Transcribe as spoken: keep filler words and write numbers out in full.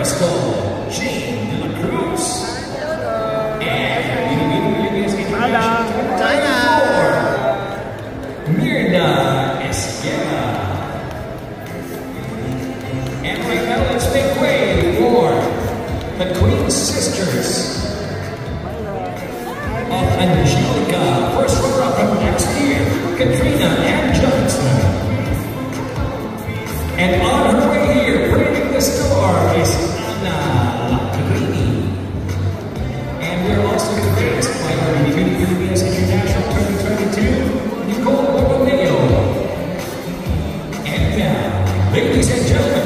Crystal Jean de la Cruz. And Binibining Pilipinas International twenty-four, Myrna Esguerra. And right now, let's make way for the Queen Sisters of Angelica. First runner-up from last year, Katrina and Johnson. And on her way here, bringing the score is Anna Lacrini. And we're also faced by our Binibining Pilipinas International twenty twenty-two, Nicole Borromeo. And now, ladies and gentlemen,